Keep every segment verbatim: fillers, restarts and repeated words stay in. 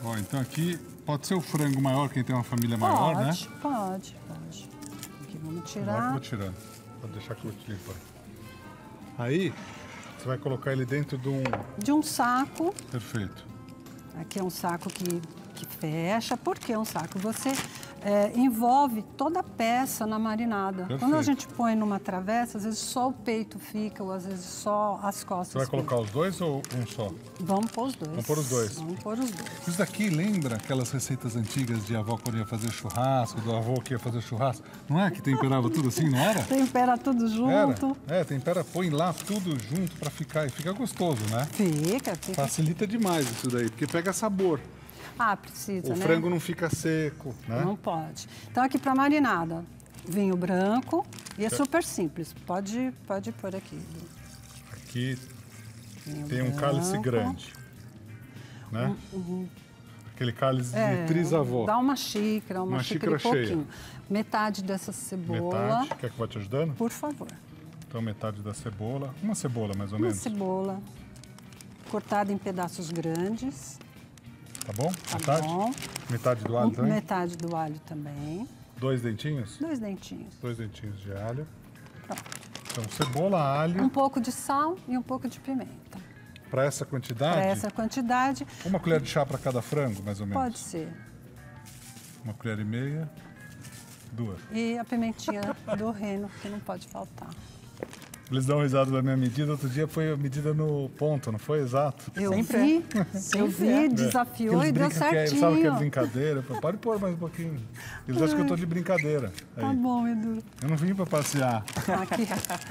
Ó, então aqui pode ser o frango maior, quem tem uma família maior, pode, né? Pode, pode. Aqui vamos Agora que eu tirar. vou tirando. Pode deixar que eu vou te limpar. Aí, você vai colocar ele dentro de um... De um saco. Perfeito. Aqui é um saco que, que fecha. Por que um saco? Você é, envolve toda a peça na marinada. Perfeito. Quando a gente põe numa travessa, às vezes só o peito fica, ou às vezes só as costas. Você vai ficam. colocar os dois ou um só? Vamos pôr os dois. Vamos pôr os dois. Vamos pôr os dois. Isso daqui lembra aquelas receitas antigas de avó quando ia fazer churrasco, do avô que ia fazer churrasco? Não é que temperava tudo assim, não era? Tempera tudo junto. Era. É, tempera, põe lá tudo junto pra ficar. E fica gostoso, né? Fica, fica. Facilita demais isso daí, porque pega sabor. Ah, precisa, O né? frango não fica seco, né? Não pode. Então, aqui para marinada, vinho branco. E é super simples. Pode, pode pôr aqui. Aqui Vinho tem um branco. cálice grande, né? Uhum. Aquele cálice É, de trisavó. dá uma xícara, uma, Uma xícara, xícara e pouquinho. Metade dessa cebola. Metade. Quer que eu vá te ajudando? Por favor. Então, metade da cebola. Uma cebola, mais ou Uma menos. cebola cortada em pedaços grandes. Tá bom? Tá metade? bom. Metade do alho Um- também? Metade do alho também. Dois dentinhos? Dois dentinhos. Dois dentinhos de alho. Pronto. Então, cebola, alho. Um pouco de sal e um pouco de pimenta. Para essa quantidade? Para essa quantidade, Uma colher de chá para cada frango, mais ou menos? pode ser. Uma colher e meia. Duas. E a pimentinha do reino, que não pode faltar. Eles dão risada da minha medida. Outro dia foi a medida no ponto, não foi exato? Eu Sempre vi, é. eu Sempre vi, é. desafiou Eles e deu brincam que é- certinho. sabe que é brincadeira? Eu falo, pode pôr mais um pouquinho. Eles acham que eu tô de brincadeira. Tá Aí. bom, Edu. Eu não vim para passear. Aqui.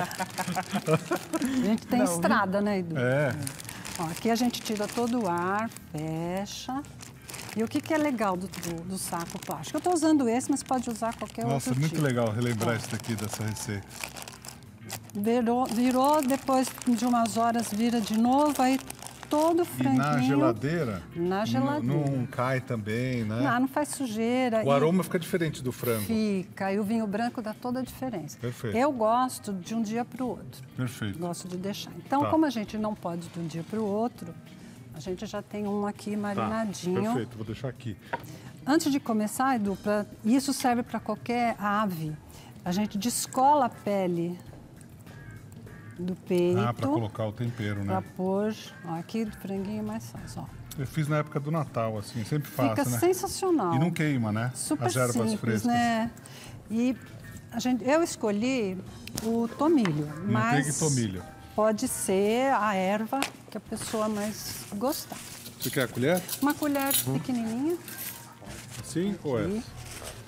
A gente tem Não, estrada, né, Edu? É. Ó, aqui a gente tira todo o ar, fecha. E o que, que é legal do, do, do saco plástico? Eu estou usando esse, mas pode usar qualquer Nossa, outro muito tipo. legal relembrar isso daqui, dessa receita. Virou, virou, depois de umas horas vira de novo, aí todo o E franguinho... na geladeira, Na não- geladeira. não cai também, né? Não, não faz sujeira. O e aroma fica diferente do frango. Fica, e o vinho branco dá toda a diferença. Perfeito. Eu gosto de um dia para o outro. Perfeito. Gosto de deixar. Então, Tá. como a gente não pode de um dia para o outro, a gente já tem um aqui Tá, marinadinho. perfeito, vou deixar aqui. Antes de começar, Edu, pra, isso serve para qualquer ave. A gente descola a pele do peito. Ah, para colocar o tempero, Para né? pôr. Ó, aqui do franguinho é mais fácil, ó. Eu fiz na época do Natal, assim, sempre faço, Fica né? sensacional. E não queima, né? Super As ervas simples, frescas. né? E a gente, eu escolhi o tomilho, mas e tomilho. pode ser a erva que a pessoa mais gostar. Você quer a colher? Uma colher pequenininha. Assim ou Aqui. essa?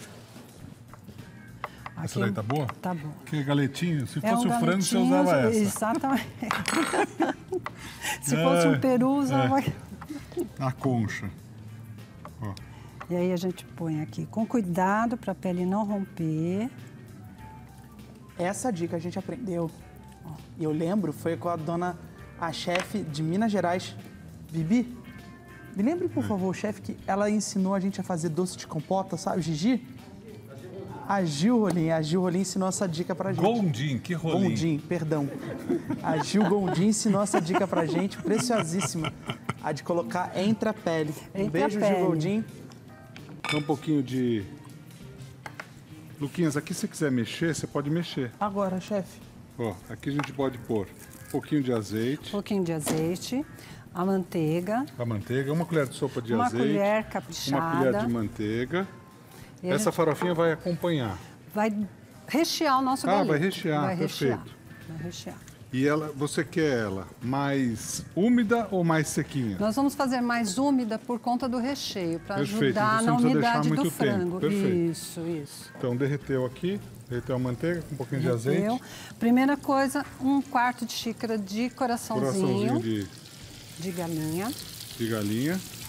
Aqui, Essa daí tá boa? Tá bom. Que galetinho. Se É fosse um o frango, você galetinho, usava essa. Exatamente. Se É, fosse um peru, usava... A concha. Ó. E aí a gente põe aqui com cuidado para a pele não romper. Essa dica a gente aprendeu. E eu lembro, foi com a dona, a chefe de Minas Gerais, Bibi. Me lembre, por favor, chefe, que ela ensinou a gente a fazer doce de compota, sabe, Gigi? A Gil Rolim, a Gil Rolim ensinou essa dica pra gente. Gondim, que rolinho. Gondim, perdão. A Gil Gondim ensinou essa dica pra gente, preciosíssima. A de colocar entre a pele. Um Entre a beijo, pele. Gil Gondim. Dá um pouquinho de... Luquinhas, aqui se você quiser mexer, você pode mexer. Agora, chefe. Ó, aqui a gente pode pôr um pouquinho de azeite, Um pouquinho de azeite, a manteiga, a manteiga, uma colher de sopa de uma azeite, colher caprichada. uma colher de manteiga. E a Essa gente farofinha vai acompanhar. vai rechear o nosso Ah, galeto. vai rechear, vai rechear. perfeito. Vai rechear. E ela, você quer ela mais úmida ou mais sequinha? Nós vamos fazer mais úmida por conta do recheio, para Perfeito, ajudar você na não precisa deixar umidade do muito tempo. frango. Perfeito. Isso, isso. Então derreteu aqui, derreteu a manteiga com um pouquinho de Derreteu. azeite. Primeira coisa, um quarto de xícara de coraçãozinho, Coraçãozinho de, de galinha. de galinha.